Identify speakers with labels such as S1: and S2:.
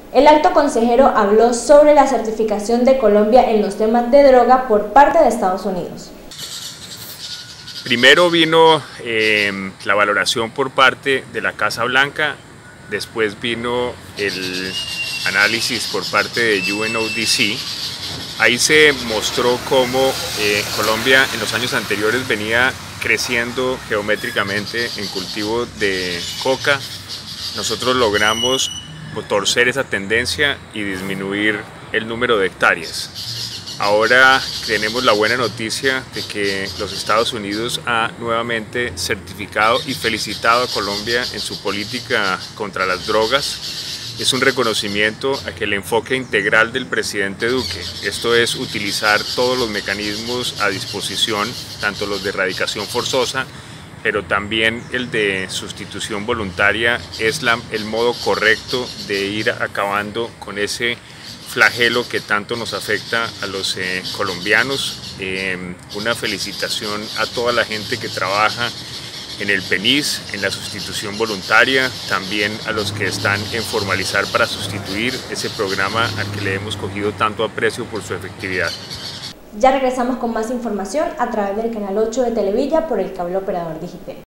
S1: El alto consejero habló sobre la certificación de Colombia en los temas de droga por parte de Estados Unidos.
S2: Primero vino la valoración por parte de la Casa Blanca, después vino el análisis por parte de UNODC. Ahí se mostró cómo Colombia en los años anteriores venía creciendo geométricamente en cultivo de coca. Nosotros logramos torcer esa tendencia y disminuir el número de hectáreas. Ahora tenemos la buena noticia de que los Estados Unidos ha nuevamente certificado y felicitado a Colombia en su política contra las drogas. Es un reconocimiento a que el enfoque integral del presidente Duque, esto es utilizar todos los mecanismos a disposición, tanto los de erradicación forzosa, pero también el de sustitución voluntaria, es el modo correcto de ir acabando con ese flagelo que tanto nos afecta a los colombianos. Una felicitación a toda la gente que trabaja en el PENIS, en la sustitución voluntaria, también a los que están en formalizar para sustituir ese programa al que le hemos cogido tanto aprecio por su efectividad.
S1: Ya regresamos con más información a través del canal 8 de Televilla por el cable operador digital.